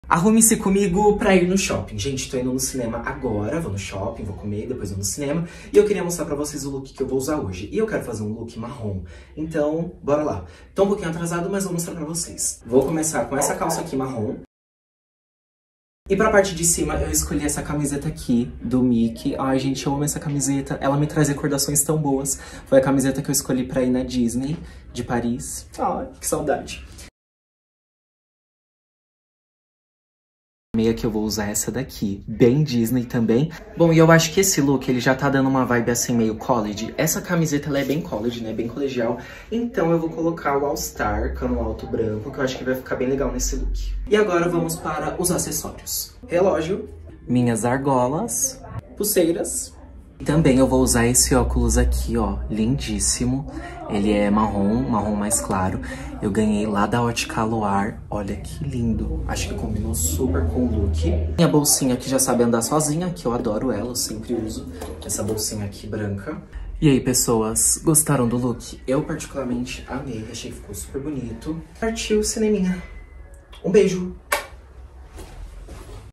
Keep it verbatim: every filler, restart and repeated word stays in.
Arrume-se comigo pra ir no shopping. Gente, tô indo no cinema agora, vou no shopping, vou comer, depois vou no cinema. E eu queria mostrar pra vocês o look que eu vou usar hoje. E eu quero fazer um look marrom, então bora lá. Tô um pouquinho atrasado, mas vou mostrar pra vocês. Vou começar com essa calça aqui marrom. E pra parte de cima, eu escolhi essa camiseta aqui, do Mickey. Ai, gente, eu amo essa camiseta. Ela me traz recordações tão boas. Foi a camiseta que eu escolhi pra ir na Disney, de Paris. Ai, que saudade. Meia que eu vou usar essa daqui, bem Disney também. Bom, e eu acho que esse look, ele já tá dando uma vibe assim meio college. Essa camiseta, ela é bem college, né, bem colegial. Então eu vou colocar o All Star, cano alto branco, que eu acho que vai ficar bem legal nesse look. E agora vamos para os acessórios. Relógio, minhas argolas, pulseiras. E também eu vou usar esse óculos aqui, ó, lindíssimo. Ele é marrom, marrom mais claro. Eu ganhei lá da Ótica Loire. Olha que lindo. Acho que combinou super com o look. Minha bolsinha que já sabe andar sozinha, que eu adoro ela, eu sempre uso. Essa bolsinha aqui branca. E aí, pessoas, gostaram do look? Eu particularmente amei, achei que ficou super bonito. Partiu cineminha. Um beijo!